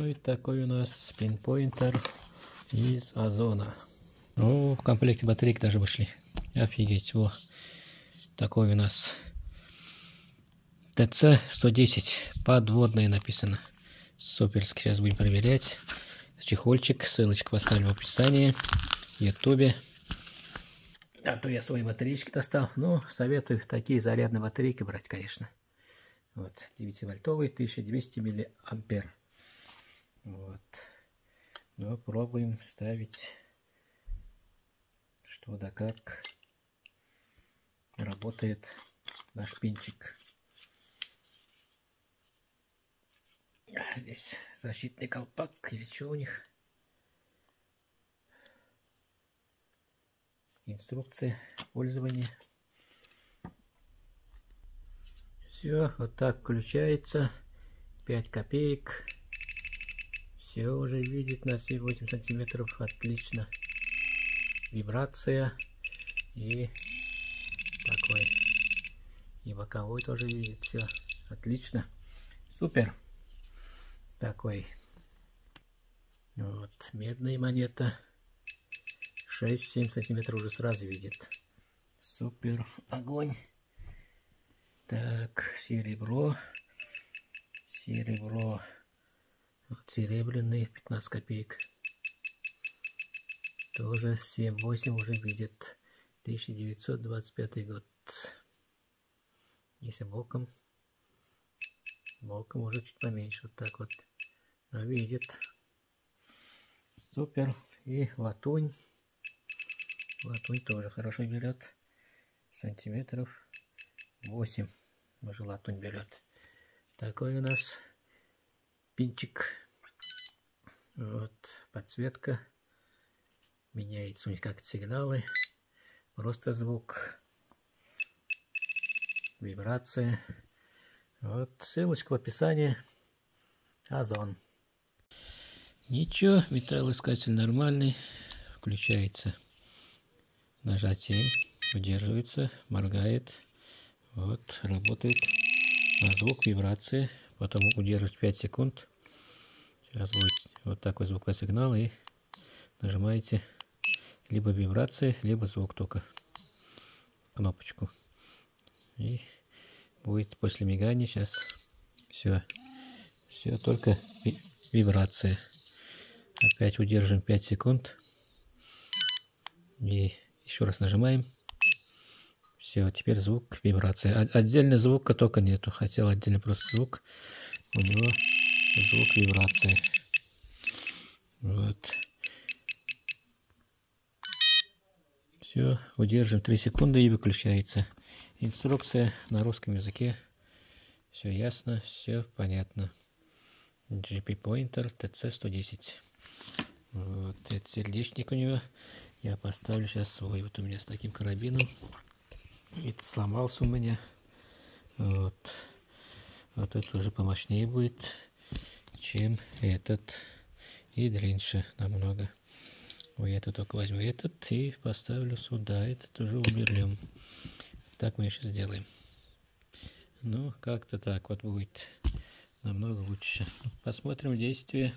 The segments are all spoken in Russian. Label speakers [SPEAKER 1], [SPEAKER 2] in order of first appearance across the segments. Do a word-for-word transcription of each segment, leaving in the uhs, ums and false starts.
[SPEAKER 1] Ну и такой у нас пинпоинтер из Озона. Ну, в комплекте батарейки даже вышли. Офигеть, во. Такой у нас тэ цэ сто десять. Подводная написано. Суперски. Сейчас будем проверять. Чехольчик. Ссылочку поставлю в описании. В ютубе. А то я свои батареечки достал. Ну, советую такие зарядные батарейки брать, конечно. Вот. девятивольтовый, тысяча двести миллиампер. Вот. Ну, пробуем ставить, что да как работает наш пинчик. Здесь защитный колпак или что у них. Инструкция пользования. Все, вот так включается. пять копеек. Все уже видит на все восемь сантиметров. Отлично. Вибрация. И такой. И боковой тоже видит. Все отлично. Супер. Такой. Вот. Медная монета. шесть-семь сантиметров уже сразу видит. Супер. Огонь. Так. Серебро. Серебро. Вот серебряный. пятнадцать копеек. Тоже семь-восемь уже видит. тысяча девятьсот двадцать пятый год. Если боком. Боком уже чуть поменьше. Вот так вот. Но видит. Супер. И латунь. Латунь тоже хорошо берет. Сантиметров восемь. Уже латунь берет. Такой у нас пинчик. Вот. Подсветка. Меняется у них как сигналы. Просто звук. Вибрация. Вот. Ссылочка в описании. Озон. Ничего. Металлоискатель нормальный. Включается. Нажатие. Удерживается. Моргает. Вот. Работает. На звук, вибрация. Потом удерживать пять секунд. Сейчас будет вот такой звуковой сигнал. И нажимаете либо вибрация, либо звук только. Кнопочку. И будет после мигания сейчас все. Все только вибрация. Опять удерживаем пять секунд. И еще раз нажимаем. Все, теперь звук, вибрация. Отдельно звука только нету. Хотел отдельно просто звук. У него звук, вибрация. Вот. Все, удерживаем три секунды и выключается. Инструкция на русском языке. Все ясно, все понятно. джи пи Pointer тэ цэ сто десять. Вот этот сердечник у него. Я поставлю сейчас свой. Вот у меня с таким карабином. Это сломался у меня. Вот. Вот это уже помощнее будет, чем этот. И длиннее намного. Ой, я только возьму этот и поставлю сюда. Этот уже уберем. Так мы сейчас сделаем. Ну, как-то так вот будет намного лучше. Посмотрим действие.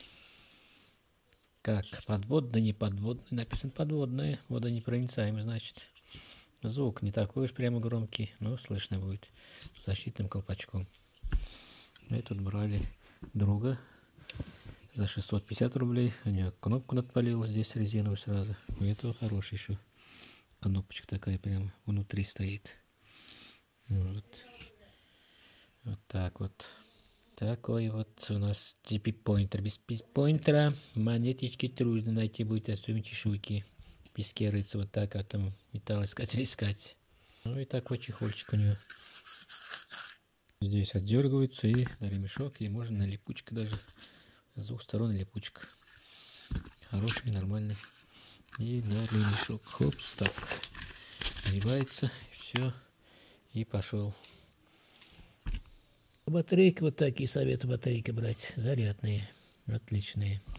[SPEAKER 1] Как подводный, не подводный. Написано подводное. Водонепроницаемый, значит. Звук не такой уж прямо громкий, но слышно будет с защитным колпачком. Мы тут брали друга за шестьсот пятьдесят рублей. У него кнопку надпалил здесь резиновую сразу. У этого хорошая еще кнопочка такая прямо внутри стоит. Вот. Вот так вот. Такой вот у нас джи пи Pointer. Без поинтера монеточки трудно найти будет, особенно чешуйки. В песке рыться вот так, а там металлоискатель искать. Ну и такой чехольчик у него. Здесь отдергивается и на ремешок, и можно на липучку даже. С двух сторон липучка. Хороший, нормальный. И на ремешок. Хопс, так. Нагибается, все. И пошел. Батарейки вот такие, советую батарейки брать. Зарядные. Отличные.